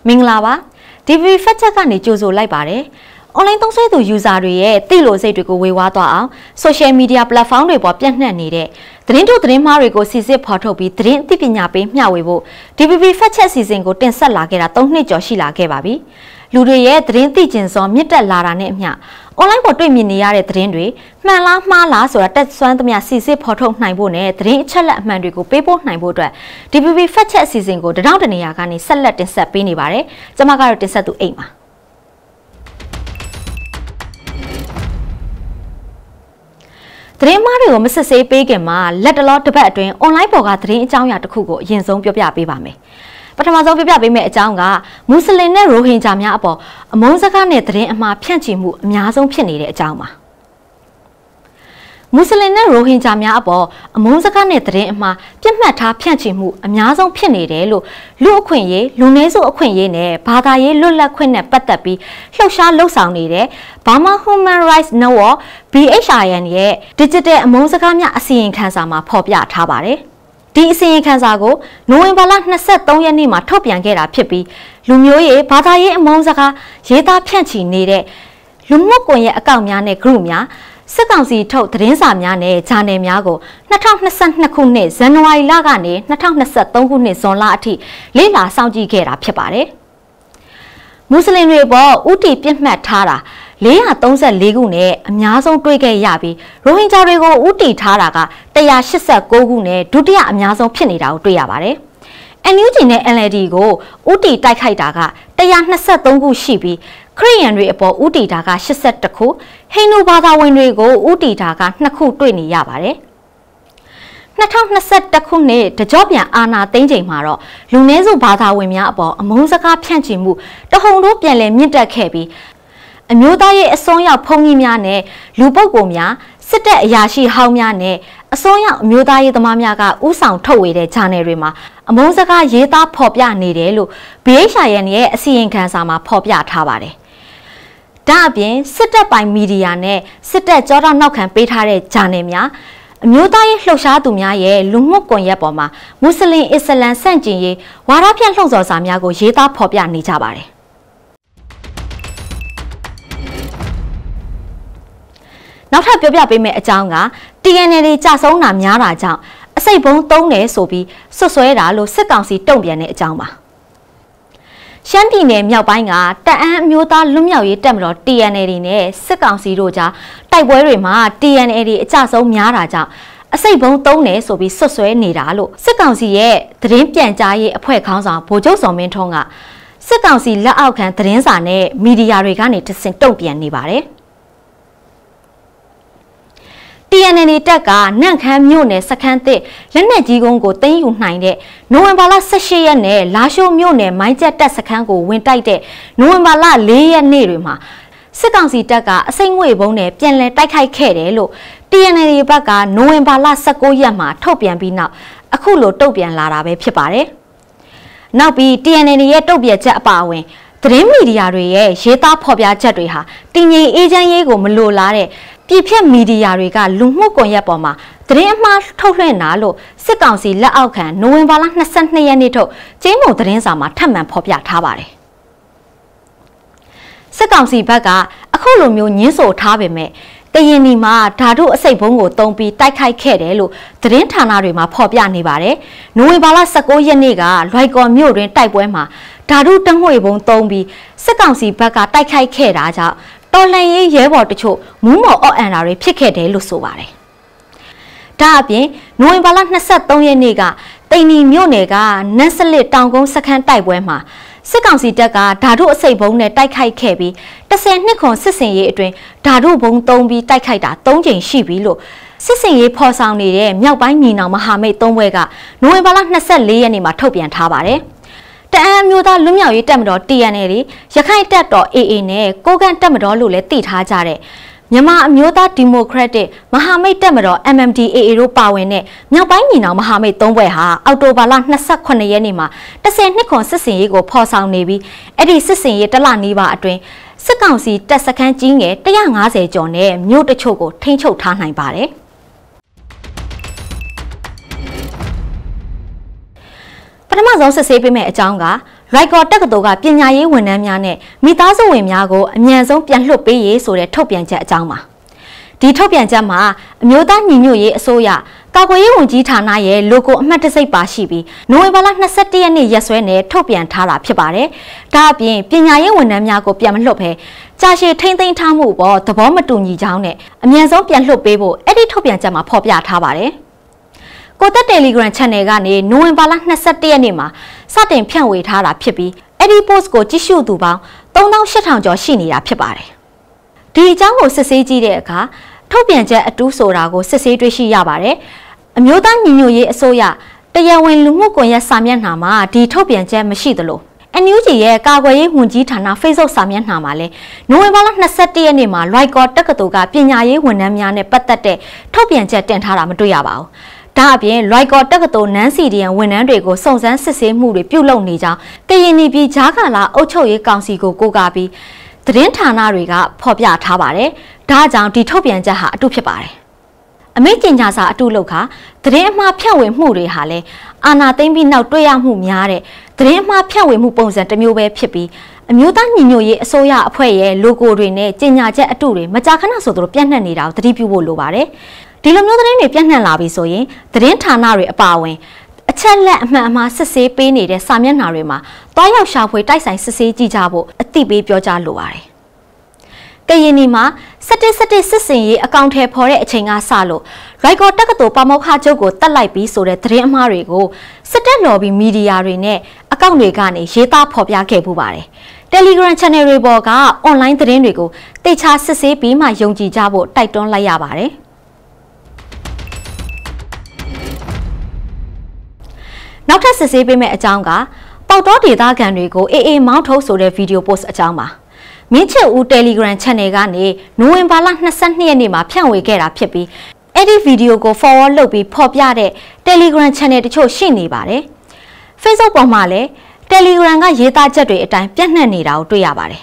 မင်္ဂလာပါ DVB Fact Check ကနေကြိုဆိုလိုက်ပါတယ် online သုံးစွဲသူ user တွေရဲ့သိလို့စိတ်တွေကိုဝေဝါးသွားအောင် social media platform တွေပေါ်ပြန့်နှံ့နေတဲ့သတင်းထုတ်သတင်းမှားတွေကိုစစ်စစ်ဖော်ထုတ်ပြီးသတင်းအသိပညာပေးမျှဝေဖို့ DVB Fact Check စီစဉ်ကိုတင်ဆက်လာခဲ့တာ3နှစ်ကျော်ရှိလာခဲ့ပါပြီလူတွေရဲ့သတင်းသိကျင်စွာမြင့်တက်လာတာနဲ့အမျှ online ပေါ်တွေ့မြင်နေရတဲ့သတင်းတွေမှန်လားမှားလားဆိုတာတက်ဆွမ်းသမျှစစ်စစ်ဖော်ထုတ်နိုင်ဖို့နဲ့သတင်းအချက်လက်အမှန်တွေကိုပေးပို့နိုင်ဖို့အတွက် DVB Fact Check စီစဉ်ကိုတထောင်တနေရာကနေဆက်လက်တင်ဆက်ပေးနေပါတယ်ကျွန်မကတော့တင်ဆက်သူအိမ်ပါသတင်းမှားတွေကိုမစစ်ဆေးပေးခင်မှာလက်တလောတစ်ပတ်အတွင်း online ပေါ်ကသတင်းအကြောင်းအရာတစ်ခုကိုအရင်ဆုံးပြောပြပေးပါမယ်ပထမဆုံးပြပြပေးမယ့်အကြောင်းကမွတ်စလင်နဲ့ရိုဟင်ဂျာများအပေါ်အမုန်းစကားနဲ့သတင်းအမှားဖြန့်ချီမှုအများဆုံးဖြစ်နေတဲ့အကြောင်းပါမွတ်စလင်နဲ့ရိုဟင်ဂျာများအပေါ်အမုန်းစကားနဲ့သတင်းအမှားပြတ်မှတ်ထားဖြန့်ချီမှုအများဆုံးဖြစ်နေတယ်လို့လူအခွင့်အရေးလူနည်းစုအခွင့်အရေးနဲ့ဘာသာရေးလွတ်လပ်ခွင့်နဲ့ပတ်သက်ပြီးလှုပ်ရှားလှုပ်ဆောင်နေတဲ့ Burma Human Rights Network BHRN ရဲ့ Digital အမုန်းစကားများအစီရင်ခံစာမှာဖော်ပြထားပါတယ်ဒီအစီရင်ခံစာကိုနိုဝင်ဘာလ23ရက်နေ့မှာထုတ်ပြန်ခဲ့တာဖြစ်ပြီးလူမျိုးရေးဘာသာရေးအမုန်းစကားရေးသားဖြန့်ချီနေတဲ့လူမှုကွန်ရက်အကောင့်များနဲ့ group များစစ်ကောင်စီထုတ်သတင်းစာများနဲ့ channel များကို2022ခုနှစ်ဇန်နဝါရီလကနေ2023ခုနှစ်ဇွန်လအထိလေ့လာစောင့်ကြည့်ခဲ့တာဖြစ်ပါတယ်မွတ်စလင်တွေပေါ်ဥတီပြစ်မှတ်ထားတာ434ခုနဲ့အများဆုံးတွေ့ခဲ့ရပြီးရိုဟင်ဂျာတွေကိုဥတီထားတာက189ခုနဲ့ဒုတိယအများဆုံးဖြစ်နေတာကိုတွေ့ရပါတယ်။ NUG နဲ့ NLD ကိုဥတီတိုက်ခိုက်တာက123ခုရှိပြီးခရစ်ယာန်တွေအပေါ်ဥတီတာက82ခုဟိန္ဒူဘာသာဝင်တွေကိုဥတီတာက2ခုတွေ့နေရပါတယ်။2021ခုနှစ်တကြောပြန်အာဏာသိမ်းချိန်မှာတော့လူနည်းစုဘာသာဝင်များအပေါ်အမုန်းစကားဖြန့်ချီမှုတဟုန်ထိုးပြန်လည်မြင့်တက်ခဲ့ပြီးအမျိုးသားရေးအစွန်းရောက်ဖုံကြီးများနဲ့လူပုဂ္ဂိုလ်များစစ်တပ်အရာရှိဟောင်းများနဲ့အစွန်းရောက်အမျိုးသားရေးသမားများကဥဆောင်ထုတ်ဝေတဲ့ channel တွေမှာအမုန်းစကားရေးသားဖော်ပြနေတယ်လို့ BHRN ရဲ့အစီရင်ခံစာမှာဖော်ပြထားပါတယ်။ဒါအပြင်စစ်တပ်ပိုင်မီဒီယာနဲ့စစ်တပ်ကြောတော့နောက်ခံပေးထားတဲ့ channel များအမျိုးသားရေးလှုပ်ရှားသူများရဲ့လူမှုကွန်ရက်ပေါ်မှာမွတ်စလင်အစ္စလမ်ဆန့်ကျင်ရေးဝါဒဖြန့်လှုံ့ဆော်စာများကိုရေးသားဖော်ပြနေကြပါတယ်။နောက်ထပ်ပြောပြပေးမယ့်အကြောင်းက TNL တွေကြဆုံးတာများတာကြောင့်အစိတ်ဘုံသုံးတယ်ဆိုပြီးဆွဆွဲတာလို့စစ်ကောင်စီတုံ့ပြန်တဲ့အကြောင်းပါရှမ်းပြည်နယ်မြောက်ပိုင်းကတအန်းအမျိုးသားလွတ်မြောက်ရေးတပ်မတော် TNL တွေနဲ့စစ်ကောင်စီတို့ကြားတိုက်ပွဲတွေမှာ TNL တွေအကြဆုံးများတာကြောင့်အစိတ်ဘုံသုံးတယ်ဆိုပြီးဆွဆွဲနေတာလို့စစ်ကောင်စီရဲ့သတင်းပြန်ကြားရေးအဖွဲ့ခေါင်းဆောင်ဗိုလ်ချုပ်စော်မင်းထွန်းကစစ်ကောင်စီလက်အောက်ခံသတင်းစာနဲ့မီဒီယာတွေကနေတဆင့်တုံ့ပြန်နေပါတယ်TNL တပ်ကနန့်ခမ်းမြို့နယ်စခန်းသစ်လက်နက်ကြီးကုန်းကိုသိမ်းယူနိုင်တဲ့နိုဝင်ဘာလ18ရက်နဲ့လာရှိုးမြို့နယ်မိုင်းကျက်တပ်စခန်းကိုဝင်တိုက်တဲ့နိုဝင်ဘာလ4ရက်နေ့တွေမှာစစ်ကောင်စီတပ်ကအစိမ့်ငွေဘုံနဲ့ပြန်လည်တိုက်ခိုက်ခဲ့တယ်လို့ TNL ဘက်ကနိုဝင်ဘာလ19ရက်မှာထုတ်ပြန်ပြီးနောက်အခုလိုတုံ့ပြန်လာတာပဲဖြစ်ပါတယ်။နောက်ပြီး TNL ရဲ့တုံ့ပြန်ချက်အပါအဝင်သတင်းမီဒီယာတွေရဲ့ရေးသားဖော်ပြချက်တွေဟာတည်ငြိမ်အေးချမ်းရေးကိုမလိုလားတဲ့ပြည်ဖြတ်မီဒီယာတွေကလူမှုကွန်ရက်ပေါ်မှာသတင်းအမှားထုတ်လွှင့်တာလို့စစ်ကောင်စီလက်အောက်ခံနိုဝင်ဘာလ22ရက်နေ့ထုတ်ကျင်းမုံသတင်းစာမှာထပ်မံဖော်ပြထားပါတယ်စစ်ကောင်စီဘက်ကအခုလိုမျိုးညှင်းဆိုထားပေမဲ့ကရင်နီမှာဓာတုအစိတ်ဘုံကိုတုံးပြီးတိုက်ခိုက်ခဲ့တယ်လို့သတင်းဌာနတွေမှာဖော်ပြနေပါတယ်နိုဝင်ဘာလ19ရက်နေ့ကလွိုက်ကော်မြို့တွင်တိုက်ပွဲမှာဓာတုတငွေဘုံတုံးပြီးစစ်ကောင်စီဘက်ကတိုက်ခိုက်ခဲ့တာကြောင့်တော်လှန်ရေးရဲဘော်တချို့မူးမော်အော့အန်တာတွေဖြစ်ခဲ့တယ်လို့ဆိုပါတယ်။ဒါအပြင်နိုဝင်ဘာလ23ရက်နေ့ကတိန်နီမြို့နယ်ကနန်းစလစ်တောင်ကုန်းစခန်းတိုက်ပွဲမှာစစ်ကောင်စီတပ်ကဓာတုအစိတ်ဘုံနဲ့တိုက်ခိုက်ခဲ့ပြီး10နှစ်ခွန်စစ်စင်ရေးအတွင်းဓာတုဘုံသုံးပြီးတိုက်ခိုက်တာ3ကြိမ်ရှိပြီလို့စစ်စင်ရေးဖော်ဆောင်နေတဲ့မြောက်ပိုင်းညီနောင်မဟာမိတ်3ဘွဲကနိုဝင်ဘာလ24ရက်နေ့မှာထုတ်ပြန်ထားပါတယ်။တအန်းမျိုးသားလွတ်မြောက်ရေးတပ်မတော် TNL ရခိုင်တပ်တော် AA နဲ့ကိုကန့်တပ်မတော်လို့လည်းသိထားကြတဲ့မြန်မာအမျိုးသားဒီမိုကရက်တစ်မဟာမိတ်တပ်မတော် MNDAA တို့ပါဝင်တဲ့မြောက်ပိုင်းညီနောင်မဟာမိတ်3ဘွဲဟာအောက်တိုဘာလ28ရက်နေ့မှာ10နှစ်ခွန်စစ်စင်ရေးကိုဖော်ဆောင်နေပြီးအဲ့ဒီစစ်စင်ရေးတလနီးပါအတွင်းစစ်ကောင်စီတပ်စခန်းကြီးငယ်150ကျော်နဲ့မြို့တချို့ကိုထိန်းချုပ်ထားနိုင်ပါတယ်ပထမဆုံးစစ်ဆေးပေးမယ့်အကြောင်းကရိုက်ကော်တက္ကသိုလ်ကပညာရေးဝန်ထမ်းများနဲ့မိသားစုဝင်များကိုအမြန်ဆုံးပြန်လွှတ်ပေးရေးဆိုတဲ့ထုတ်ပြန်ချက်အကြောင်းပါဒီထုတ်ပြန်ချက်မှာအမျိုးသားညီညွတ်ရေးအစိုးရကာကွယ်ရေးဝန်ကြီးဌာနရဲ့ logo အမှတ်တံဆိပ်ပါရှိပြီးနိုဝင်ဘာလ21ရက်နေ့ရက်စွဲနဲ့ထုတ်ပြန်ထားတာဖြစ်ပါတယ်။ဒါအပြင်ပညာရေးဝန်ထမ်းများကိုပြန်မလွှတ်ဘဲကြာရှည်ထိန်းသိမ်းထားမှုပေါ်သဘောမတူညီကြောင်းနဲ့အမြန်ဆုံးပြန်လွှတ်ပေးဖို့အဲ့ဒီထုတ်ပြန်ချက်မှာဖော်ပြထားပါတယ်။ကိုသက် Telegram Channel ကနေနိုဝင်ဘာလ21ရက်နေ့မှာစတင်ဖြန့်ဝေထားတာဖြစ်ပြီးအဲ့ဒီ post ကိုကြည့်ရှုသူပေါင်း3800ကျော်ရှိနေတာဖြစ်ပါတယ်။ဒီအကြောင်းကိုစစ်ဆေးကြည့်တဲ့အခါထုတ်ပြန်ချက်အတူဆိုတာကိုစစ်ဆေးတွေ့ရှိရပါတယ်။အမျိုးသားညီညွတ်ရေးအစိုးရတရားဝင်လူမှုကွန်ရက်စာမျက်နှာမှာဒီထုတ်ပြန်ချက်မရှိသလို NUG ရဲ့ကာကွယ်ရေးဝန်ကြီးဌာန Facebook စာမျက်နှာမှာလည်းနိုဝင်ဘာလ21ရက်နေ့မှာလွိုက်ကော်တက္ကသိုလ်ကပညာရေးဝန်ထမ်းများနဲ့ပတ်သက်တဲ့ထုတ်ပြန်ချက်တင်ထားတာမတွေ့ရပါဘူး။ဒါအပြင်လွိုက်ကော်တက္ကသိုလ်နန်းစီဒီယန်ဝန်ထမ်းတွေကိုစုံစမ်းစစ်ဆေးမှုတွေပြုလုပ်နေကြောင်းကရင်ပြည်ဂျာကာလာအုပ်ချုပ်ရေးကောင်စီကိုကိုးကားပြီးသတင်းဌာနတွေကဖော်ပြထားပါတယ်။ဒါကြောင့်ဒီထုတ်ပြန်ချက်ဟာအတုဖြစ်ပါတယ်။အမိန့်ကြေညာစာအတုလုပ်ခါသတင်းအမှားဖြန့်ဝေမှုတွေဟာလည်းအာဏာသိမ်းပြီးနောက်တွေ့ရမှုများတဲ့သတင်းအမှားဖြန့်ဝေမှုပုံစံတစ်မျိုးပဲဖြစ်ပြီးအမျိုးသားညီညွတ်ရေးအစိုးရအဖွဲ့ရဲ့ logo တွေနဲ့ကြေညာချက်အတုတွေမကြာခဏဆိုသလိုပြန့်နှံ့နေတာကိုသတိပြုဖို့လိုပါတယ်။ဒီလိုမျိုးသတင်းတွေပြန့်နှံ့လာပြီဆိုရင်သတင်းဌာနတွေအပါအဝင်အချက်လက်အမှန်အမှားစစ်ဆေးပေးနေတဲ့စာမျက်နှာတွေမှာတွားရောက်ရှာဖွေတိုက်ဆိုင်စစ်ဆေးကြည့်ကြဖို့အသိပေးပြောကြားလိုပါတယ်။ကရင်နီမှာစစ်စင်ရေးအကောင့်ထဲပေါ်တဲ့အချိန်ကစလို့ရိုက်ကော်တက္ကသိုလ်ပါမောက္ခချုပ်ကိုတက်လိုက်ပြီးဆိုတဲ့သတင်းအမှားတွေကိုစစ်တပ်လော်ဘီမီဒီယာတွေနဲ့အကောင့်တွေကနေရေးသားဖော်ပြခဲ့ပူပါတယ်။ Telegram Channel တွေပေါ်က online သတင်းတွေကိုတိကျစစ်ဆေးပြီးမှယုံကြည်ကြဖို့တိုက်တွန်းလိုက်ရပါတယ်။နောက်ထပ်စစ်ဆေးပေးမယ့်အကြောင်းကပေါတော့ဒေသခံတွေကိုအေးမောင်းထုတ်ဆိုတဲ့ဗီဒီယို post အကြောင်းပါမင်းချစ်ဦး Telegram Channel ကနေနိုဝင်ဘာလ22ရက်နေ့မှာဖြန့်ဝေခဲ့တာဖြစ်ပြီးအဲ့ဒီဗီဒီယိုကို forward လုပ်ပြီးဖော်ပြတဲ့ Telegram Channel တချို့ရှိနေပါတယ် Facebook ပေါ်မှာလည်း Telegram ကရေးသားချက်တွေအတိုင်းပြန့်နှံ့နေတာကိုတွေ့ရပါတယ်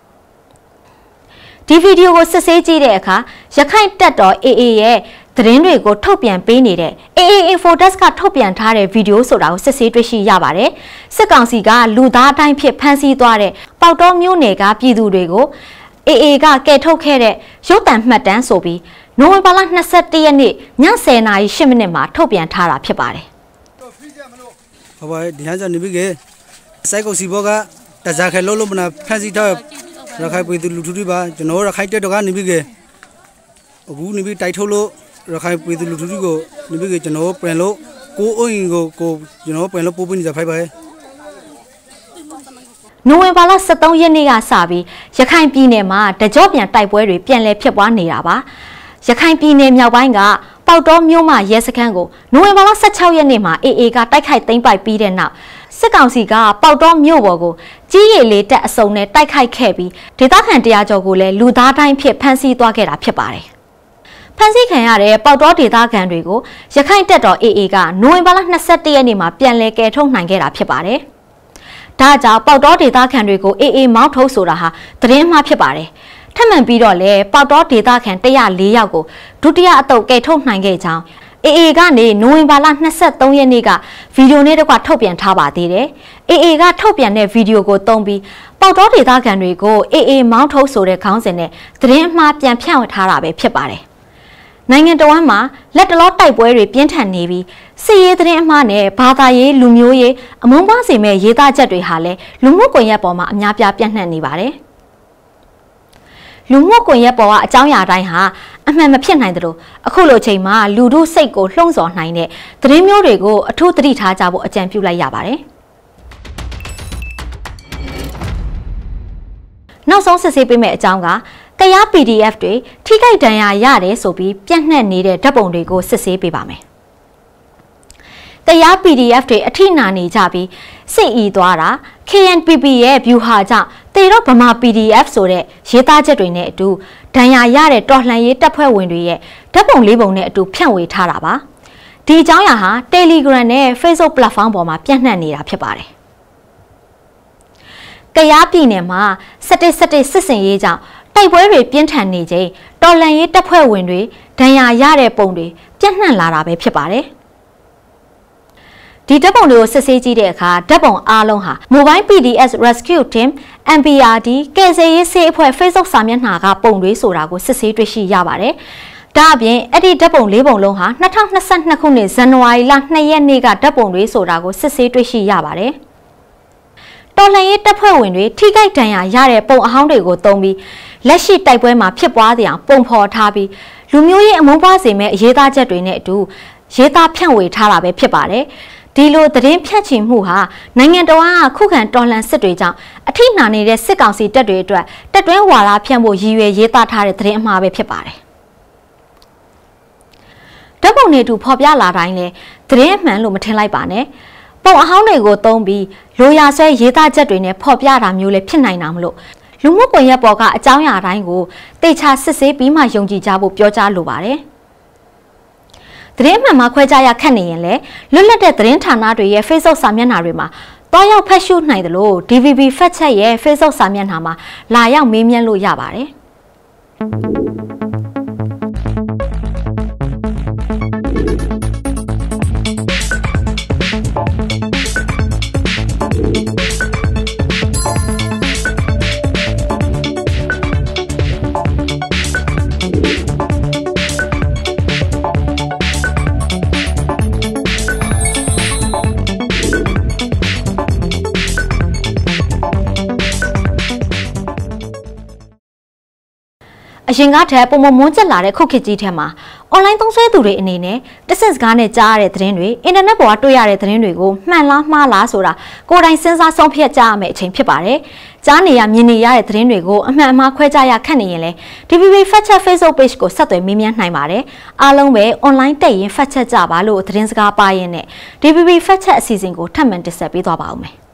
ဒီဗီဒီယိုကိုစစ်ဆေးကြည့်တဲ့အခါရခိုင်တပ်တော် AA ရဲ့သတင်းတွေကိုထုတ်ပြန်ပေးနေတဲ့ AA Info Desk ကထုတ်ပြန်ထားတဲ့ဗီဒီယိုဆိုတာကိုစစ်ဆေးတွေ့ရှိရပါတယ်။စစ်ကောင်စီကလူသားအတိုင်းဖြစ်ဖမ်းဆီးသွားတဲ့ပေါတော့မျိုးနယ်ကပြည်သူတွေကို AA ကကယ်ထုတ်ခဲ့တဲ့ရုပ်သံမှတ်တမ်းဆိုပြီးနိုဝင်ဘာလ21ရက်နေ့ည10:08မိနစ်မှာထုတ်ပြန်ထားတာဖြစ်ပါတယ်။ဟုတ်ပါဒီဟန်စနေပြီကစိုက်ကုစီဘောကတစားခဲလုံးလုံးမနာဖမ်းဆီးထားရခိုင်ပြည်သူလူထုတွေပါကျွန်တော်ရခိုင်တက်တော့ကနေပြီကအခုနေပြီတိုက်ထုတ်လို့ရခိုင်ပြည်သူလူထုကိုနေပြီကကျွန်တော်ပြန်လို့ကိုအိုင်ကိုကျွန်တော်ပြန်လို့ပို့ပေးနေကြဖိုက်ပါရဲ့နိုဝင်ဘာလ23ရက်နေ့ကစပြီးရခိုင်ပြည်နယ်မှာတကြောပြန်တိုက်ပွဲတွေပြန်လည်ဖြစ်ပွားနေတာပါရခိုင်ပြည်နယ်မြောက်ပိုင်းကပေါတော့မြို့မှာရဲစခန်းကိုနိုဝင်ဘာလ16ရက်နေ့မှာ AA ကတိုက်ခိုက်သိမ်းပိုက်ပြီးတဲ့နောက်စစ်ကောင်စီကပေါတော့မြို့ပေါ်ကိုကြီးရည်လေးတက်အစုံနဲ့တိုက်ခိုက်ခဲ့ပြီးဒေသခံတရားကျော်ကိုလည်းလူသားတိုင်းဖြစ်ဖမ်းဆီးသွားခဲ့တာဖြစ်ပါတယ်ဖမ်းဆီးခံရတဲ့ပေါတော့ဒေသခံတွေကိုရခိုင်တပ်တော် AA ကနိုဝင်ဘာလ21ရက်နေ့မှာပြန်လည်ကယ်ထုတ်နိုင်ခဲ့တာဖြစ်ပါတယ်ဒါကြောင့်ပေါတော့ဒေသခံတွေကို AA မောင်းထုတ်ဆိုတာဟာသတင်းမှားဖြစ်ပါတယ်ထပ်မံပြီးတော့လည်းပေါတော့ဒေသခံ104ယောက်ကိုဒုတိယအသုတ်ကယ်ထုတ်နိုင်ခဲ့ကြောင်း AA ကနေနိုဝင်ဘာလ23ရက်နေ့ကဗီဒီယိုနဲ့တကွထုတ်ပြန်ထားပါသေးတယ်။ AA ကထုတ်ပြန်တဲ့ဗီဒီယိုကိုသုံးပြီးပေါတော့ဒေသခံတွေကို AA မောင်းထုတ်ဆိုတဲ့ခေါင်းစဉ်နဲ့သတင်းမှားပြန်ဖြန့်ဝေထားတာပဲဖြစ်ပါတယ်။နိုင်ငံတော်ဝန်မှာလက်တလောတိုက်ပွဲတွေပြင်းထန်နေပြီးစစ်ရေးသတင်းအမှားနဲ့ဘာသာရေးလူမျိုးရေးအမုန်းပွားစေမဲ့ရေးသားချက်တွေဟာလည်းလူမှုကွန်ရက်ပေါ်မှာအများပြားပြန့်နှံ့နေပါတယ်။လူမှုကွန်ရက်ပေါ်ကအကြောင်းအရာတိုင်းဟာအမှန်မဖြစ်နိုင်သလိုအခုလိုချိန်မှာလူတို့စိတ်ကိုလှုံ့ဆော်နိုင်တဲ့သတင်းမျိုးတွေကိုအထူးသတိထားကြဖို့အကြံပြုလိုက်ရပါတယ်။နောက်ဆုံးစစ်ဆေးပေးမယ့်အကြောင်းကတရား PDF တွေထိခိုက်ဒဏ်ရာရတယ်ဆိုပြီးပြန့်နှံ့နေတဲ့ဓာတ်ပုံတွေကိုစစ်ဆေးပေးပါမယ်။တရား PDF တွေအထိနာနေကြပြီးစိတ်အီသွားတာ KNPP ရဲ့ဗျူဟာကြောင့်တေတော့ဗမာ PDF ဆိုတဲ့ရေးသားချက်တွေနဲ့အတူဒဏ်ရာရတဲ့တော်လှန်ရေးတပ်ဖွဲ့ဝင်တွေရဲ့ဓာတ်ပုံလေးပုံနဲ့အတူဖြန့်ဝေထားတာပါဒီအကြောင်းအရာဟာ Telegram နဲ့ Facebook platform ပေါ်မှာပြန့်နှံ့နေတာဖြစ်ပါတယ်ကယားပြည်နယ်မှာစစ်စင်ရေးကြောင့်တိုက်ပွဲတွေပြင်းထန်နေချိန်တော်လှန်ရေးတပ်ဖွဲ့ဝင်တွေဒဏ်ရာရတဲ့ပုံတွေပြန့်နှံ့လာတာပဲဖြစ်ပါတယ်ဒီဓာတ်ပုံတွေကိုစစ်ဆေးကြည့်တဲ့အခါဓာတ်ပုံအားလုံးဟာ Mobile PDS Rescue Team MPRD ကယ်ဆယ်ရေးဆေးအဖွဲ့ Facebook စာမျက်နှာကပုံတွေဆိုတာကိုစစ်ဆေးတွေ့ရှိရပါတယ်။ဒါအပြင်အဲ့ဒီဓာတ်ပုံ၄ပုံလုံးဟာ2022ခုနှစ်ဇန်နဝါရီလ2ရက်နေ့ကဓာတ်ပုံတွေဆိုတာကိုစစ်ဆေးတွေ့ရှိရပါတယ်။တော်လှန်ရေးတပ်ဖွဲ့ဝင်တွေထိခိုက်ဒဏ်ရာရတဲ့ပုံအဟောင်းတွေကိုသုံးပြီးလက်ရှိတိုက်ပွဲမှာဖြစ်ပွားတဲ့အောင်ပုံဖော်ထားပြီးလူမျိုးရေးအမုန်းပွားစေမဲ့အရေးသားချက်တွေနဲ့အတူရေးသားဖြန့်ဝေထားတာပဲဖြစ်ပါတယ်။ဒီလိုသတင်းဖြန့်ချီမှုဟာနိုင်ငံတော်ကခုခံတော်လှန်စစ်တွေကြောင့်အထိနာနေတဲ့စစ်ကောင်စီတပ်တွေအတွက်တက်တွင်းဝါဒဖြန့်ဖို့ရည်ရွယ်ရေးသားထားတဲ့သတင်းအမှားပဲဖြစ်ပါတယ်။ဓာတ်ပုံတွေတူဖော်ပြလာတိုင်းလဲသတင်းအမှန်လို့မထင်လိုက်ပါနဲ့။ပုံအဟောင်းတွေကိုသုံးပြီးလိုရာဆွဲရေးသားချက်တွေနဲ့ဖော်ပြတာမျိုးလည်းဖြစ်နိုင်တာမလို့လူမှုကွန်ရက်ပေါ်ကအကြောင်းအရာတိုင်းကိုတေချာစစ်ဆေးပြီးမှယုံကြည်ကြဖို့ပြောကြားလိုပါတယ်။သတင်းမှန်မှာခွဲခြားရခက်နေရင်လည်းလွတ်လပ်တဲ့သတင်းဌာနတွေရဲ့ Facebook စာမျက်နှာတွေမှာတွားရောက်ဖတ်ရှုနိုင်တယ်လို့ DVB Fact Check ရဲ့ Facebook စာမျက်နှာမှာလာရောက်မေးမြန်းလို့ရပါတယ်။အရင်ကတည်းကပုံမွန်းကျက်လာတဲ့ခုခေတ်ကြီးထဲမှာအွန်လိုင်းသုံးစွဲသူတွေအနေနဲ့တစ်ဆက်စကားနဲ့ကြားရတဲ့သတင်းတွေအင်တာနက်ပေါ်ကတွေ့ရတဲ့သတင်းတွေကိုမှန်လားမှားလားဆိုတာကိုယ်တိုင်စဉ်းစားဆုံးဖြတ်ကြရမယ့်အချိန်ဖြစ်ပါတယ်။ကြားနေရမြင်နေရတဲ့သတင်းတွေကိုအမှန်အမှားခွဲခြားရခက်နေရင်လည်း DVB Fact Check Facebook Page ကိုဆက်သွယ်မေးမြန်းနိုင်ပါတယ်။အားလုံးပဲ online တက်ရင် fact check ကြပါလို့သတင်းစကားပါရင်းနဲ့ DVB Fact Check အစီအစဉ်ကိုထပ်မံတင်ဆက်ပေးသွားပါဦးမယ်။